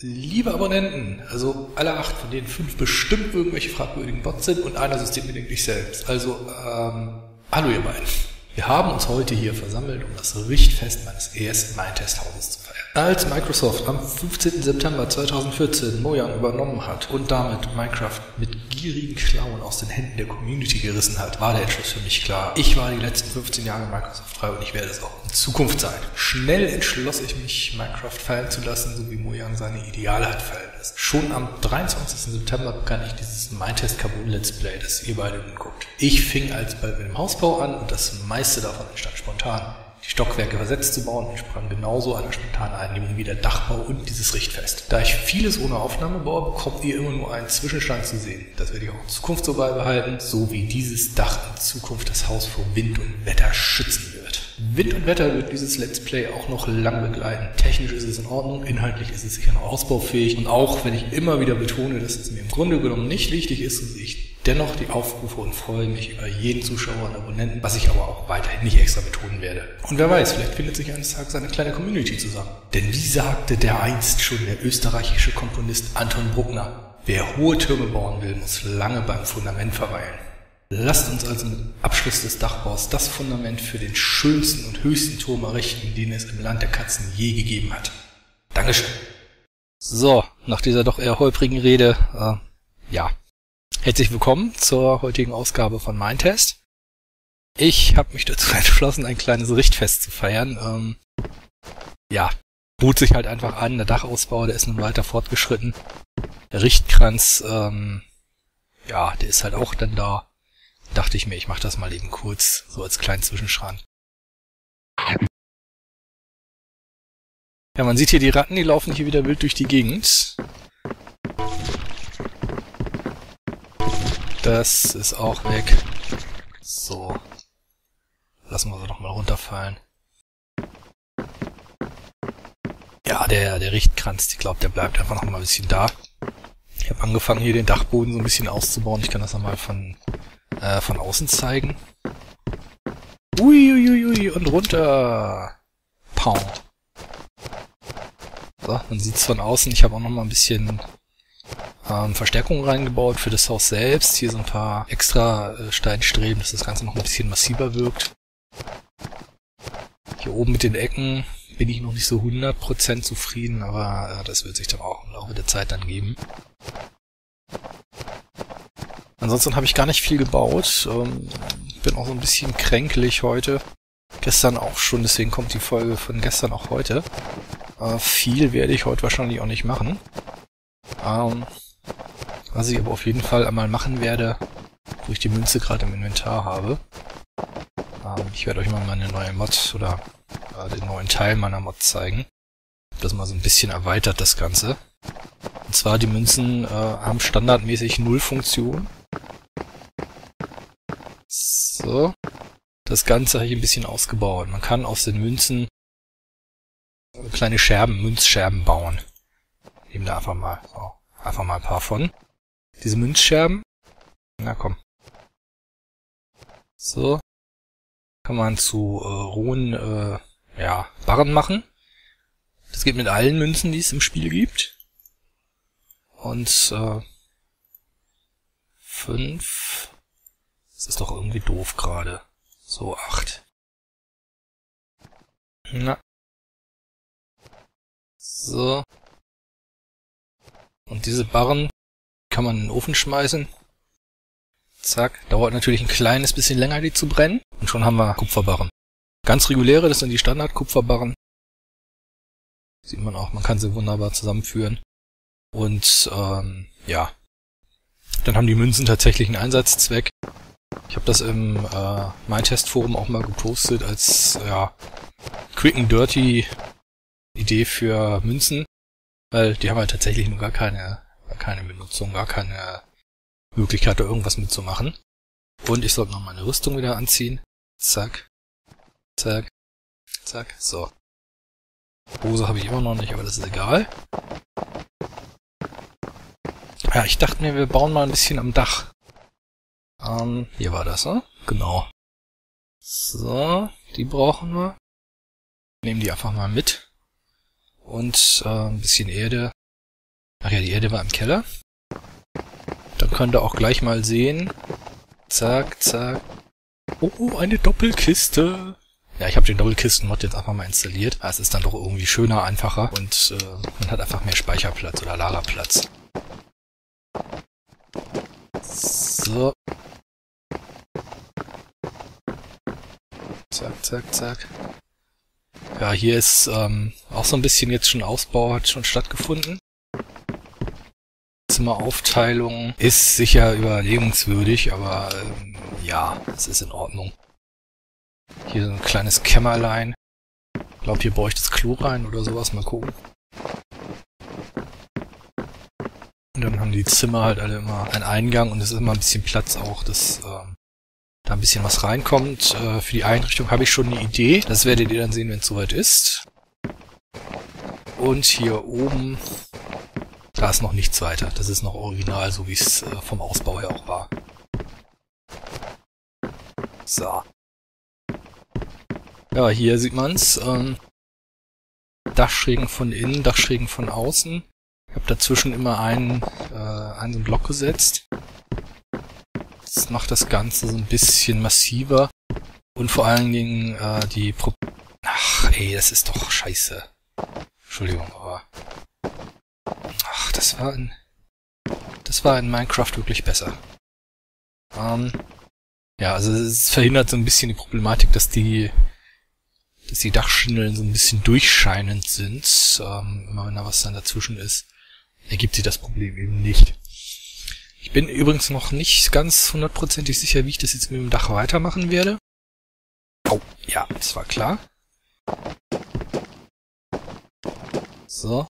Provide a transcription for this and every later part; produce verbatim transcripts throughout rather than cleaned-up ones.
Liebe Abonnenten, also alle acht, von denen fünf bestimmt irgendwelche fragwürdigen Bots sind und einer systembedingt ich selbst. Also, ähm, hallo ihr beiden. Wir haben uns heute hier versammelt, um das Richtfest meines ersten Mindtest-Hauses zu feiern. Als Microsoft am fünfzehnten September zweitausendvierzehn Mojang übernommen hat und damit Minecraft mit gierigen Klauen aus den Händen der Community gerissen hat, war der Entschluss für mich klar. Ich war die letzten fünfzehn Jahre Microsoft treu und ich werde es auch in Zukunft sein. Schnell entschloss ich mich, Minecraft fallen zu lassen, so wie Mojang seine Ideale hat fallen lassen. Schon am dreiundzwanzigsten September begann ich dieses Mindtest Kabul Let's Play, das ihr beide nun guckt. Ich fing alsbald mit dem Hausbau an und das meiste davon entstand spontan. Die Stockwerke versetzt zu bauen entsprang genauso einer spontanen Eingebung wie der Dachbau und dieses Richtfest. Da ich vieles ohne Aufnahme baue, bekommt ihr immer nur einen Zwischenstand zu sehen. Das werde ich auch in Zukunft so beibehalten, so wie dieses Dach in Zukunft das Haus vor Wind und Wetter schützen wird. Wind und Wetter wird dieses Let's Play auch noch lang begleiten. Technisch ist es in Ordnung, inhaltlich ist es sicher noch ausbaufähig und auch wenn ich immer wieder betone, dass es mir im Grunde genommen nicht wichtig ist, so sehe ich dennoch die Aufrufe und freue mich über jeden Zuschauer und Abonnenten, was ich aber auch weiterhin nicht extra betonen werde. Und wer weiß, vielleicht findet sich eines Tages eine kleine Community zusammen. Denn wie sagte der einst schon der österreichische Komponist Anton Bruckner, wer hohe Türme bauen will, muss lange beim Fundament verweilen. Lasst uns also mit Abschluss des Dachbaus das Fundament für den schönsten und höchsten Turm errichten, den es im Land der Katzen je gegeben hat. Dankeschön. So, nach dieser doch eher holprigen Rede, äh, ja. Herzlich willkommen zur heutigen Ausgabe von Mindtest. Ich habe mich dazu entschlossen, ein kleines Richtfest zu feiern. Ähm, ja, bot sich halt einfach an. Der Dachausbau, der ist nun weiter fortgeschritten. Der Richtkranz, ähm, ja, der ist halt auch dann da. Dachte ich mir, ich mache das mal eben kurz, so als kleinen Zwischenschrank. Ja, man sieht hier die Ratten, die laufen hier wieder wild durch die Gegend. Das ist auch weg. So. Lassen wir sie doch mal runterfallen. Ja, der, der Richtkranz, ich glaube, der bleibt einfach noch mal ein bisschen da. Ich habe angefangen, hier den Dachboden so ein bisschen auszubauen. Ich kann das nochmal von, äh, von außen zeigen. Uiuiui, ui, und runter. Pau. So, man sieht es von außen. Ich habe auch nochmal ein bisschen Ähm, Verstärkungen reingebaut für das Haus selbst. Hier so ein paar extra äh, Steinstreben, dass das Ganze noch ein bisschen massiver wirkt. Hier oben mit den Ecken bin ich noch nicht so hundert Prozent zufrieden, aber äh, das wird sich dann auch im Laufe der Zeit dann geben. Ansonsten habe ich gar nicht viel gebaut. Ähm, bin auch so ein bisschen kränklich heute. Gestern auch schon, deswegen kommt die Folge von gestern auch heute. Äh, viel werde ich heute wahrscheinlich auch nicht machen. Ähm, was ich aber auf jeden Fall einmal machen werde, wo ich die Münze gerade im Inventar habe. Ähm, ich werde euch mal meine neue Mod oder äh, den neuen Teil meiner Mod zeigen. Das mal so ein bisschen erweitert, das Ganze. Und zwar die Münzen äh, haben standardmäßig null Funktion. So. Das Ganze habe ich ein bisschen ausgebaut. Man kann aus den Münzen kleine Scherben, Münzscherben bauen. Nehmen da einfach mal, so, einfach mal ein paar von. Diese Münzscherben. Na komm. So. Kann man zu äh, rohen äh, ja, Barren machen. Das geht mit allen Münzen, die es im Spiel gibt. Und äh, fünf. Das ist doch irgendwie doof gerade. So, acht. Na. So. Und diese Barren kann man in den Ofen schmeißen. Zack. Dauert natürlich ein kleines bisschen länger, die zu brennen. Und schon haben wir Kupferbarren. Ganz reguläre, das sind die Standard-Kupferbarren. Sieht man auch, man kann sie wunderbar zusammenführen. Und, ähm, ja. Dann haben die Münzen tatsächlich einen Einsatzzweck. Ich habe das im äh, Mindtest-Forum auch mal gepostet als, ja, Quick and Dirty Idee für Münzen. Weil die haben halt tatsächlich nur gar keine, gar keine Benutzung, gar keine Möglichkeit, da irgendwas mitzumachen. Und ich sollte noch meine Rüstung wieder anziehen. Zack. Zack. Zack. So. Hose habe ich immer noch nicht, aber das ist egal. Ja, ich dachte mir, wir bauen mal ein bisschen am Dach. Ähm, hier war das, ne? Genau. So, die brauchen wir. Nehmen die einfach mal mit. Und äh, ein bisschen Erde Ach ja, die Erde war im Keller. Dann könnt ihr auch gleich mal sehen. Zack, zack. Oh, eine Doppelkiste. Ja, ich habe den Doppelkisten-Mod jetzt einfach mal installiert. Es ist dann doch irgendwie schöner, einfacher und äh, man hat einfach mehr Speicherplatz oder Lagerplatz. So. Zack, zack, zack. Ja, hier ist ähm, auch so ein bisschen jetzt schon Ausbau, hat schon stattgefunden. Zimmeraufteilung ist sicher überlegenswürdig, aber ähm, ja, es ist in Ordnung. Hier so ein kleines Kämmerlein. Ich glaube, hier baue ich das Klo rein oder sowas. Mal gucken. Und dann haben die Zimmer halt alle immer einen Eingang und es ist immer ein bisschen Platz auch, dass ähm, da ein bisschen was reinkommt. Äh, für die Einrichtung habe ich schon eine Idee. Das werdet ihr dann sehen, wenn es soweit ist. Und hier oben, da ist noch nichts weiter. Das ist noch original, so wie es äh, vom Ausbau her auch war. So. Ja, hier sieht man's. Ähm, Dachschrägen von innen, Dachschrägen von außen. Ich habe dazwischen immer einen, äh, einen Block gesetzt. Das macht das Ganze so ein bisschen massiver. Und vor allen Dingen äh, die Pro... Ach, ey, das ist doch scheiße. Entschuldigung, aber... Ach, das war in... Das war in Minecraft wirklich besser. Ähm... Ja, also es verhindert so ein bisschen die Problematik, dass die... dass die Dachschindeln so ein bisschen durchscheinend sind. Ähm, immer wenn da was dann dazwischen ist, ergibt sich das Problem eben nicht. Ich bin übrigens noch nicht ganz hundertprozentig sicher, wie ich das jetzt mit dem Dach weitermachen werde. Oh, ja, das war klar. So.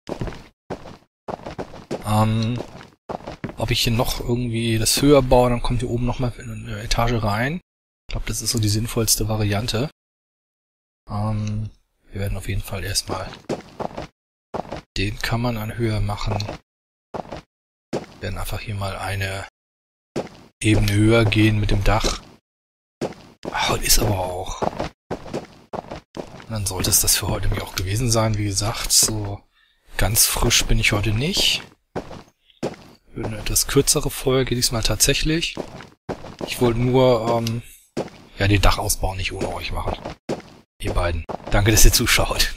Ähm, ob ich hier noch irgendwie das höher baue, dann kommt hier oben nochmal eine Etage rein. Ich glaube, das ist so die sinnvollste Variante. Ähm, wir werden auf jeden Fall erstmal den Kammern an Höhe machen. Wir werden einfach hier mal eine Ebene höher gehen mit dem Dach. Ach, ist aber auch. Und dann sollte es das für heute mir auch gewesen sein. Wie gesagt, so ganz frisch bin ich heute nicht. Eine etwas kürzere Folge diesmal tatsächlich. Ich wollte nur ähm, ja den Dachausbau nicht ohne euch machen. Ihr beiden. Danke, dass ihr zuschaut.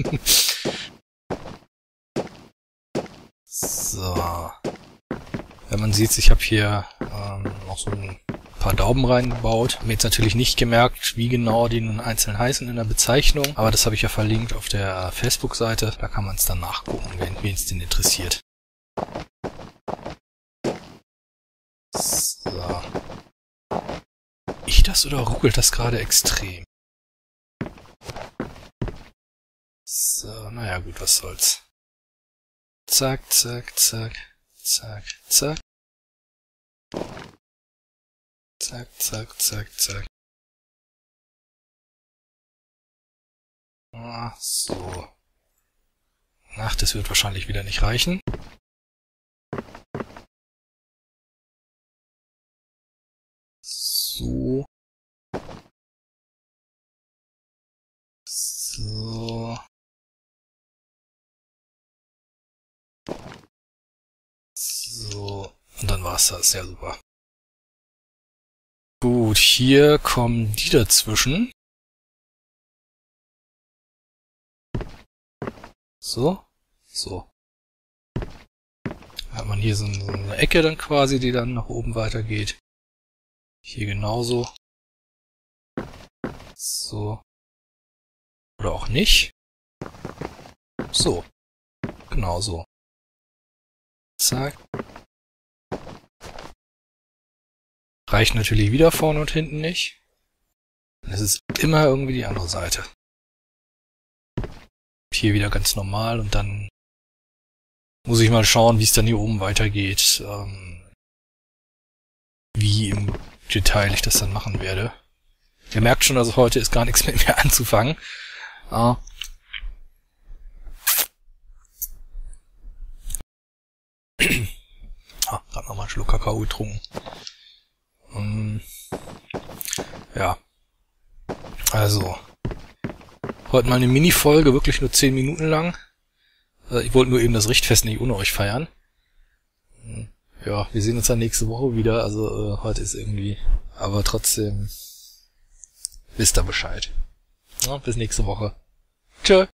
So. Wenn man sieht, ich habe hier ähm, noch so ein paar Daumen reingebaut. Hab mir jetzt natürlich nicht gemerkt, wie genau die nun einzeln heißen in der Bezeichnung. Aber das habe ich ja verlinkt auf der Facebook-Seite. Da kann man es dann nachgucken, wen es denn interessiert. So. Ich das oder ruckelt das gerade extrem? So, naja gut, was soll's. Zack, zack, zack, zack, zack. Zack, zack, zack, zack. Ah, so. Ach, das wird wahrscheinlich wieder nicht reichen. So. So. So. Und dann war's das. Ja, super. Gut, hier kommen die dazwischen. So. So. Dann hat man hier so eine Ecke dann quasi, die dann nach oben weitergeht. Hier genauso. So. Oder auch nicht. So. Genauso. Zack. Reicht natürlich wieder vorne und hinten nicht. Es ist immer irgendwie die andere Seite. Hier wieder ganz normal und dann muss ich mal schauen, wie es dann hier oben weitergeht. Ähm, wie im Detail ich das dann machen werde. Ihr merkt schon, also heute ist gar nichts mit mir anzufangen. Ah. Ah, gerade nochmal einen Schluck Kakao getrunken. Um, ja. Also. Heute mal eine Mini-Folge, wirklich nur zehn Minuten lang. Ich wollte nur eben das Richtfest nicht ohne euch feiern. ja, wir sehen uns dann nächste Woche wieder. Also äh, heute ist irgendwie, aber trotzdem wisst ihr Bescheid. Ja, bis nächste Woche. Tschö.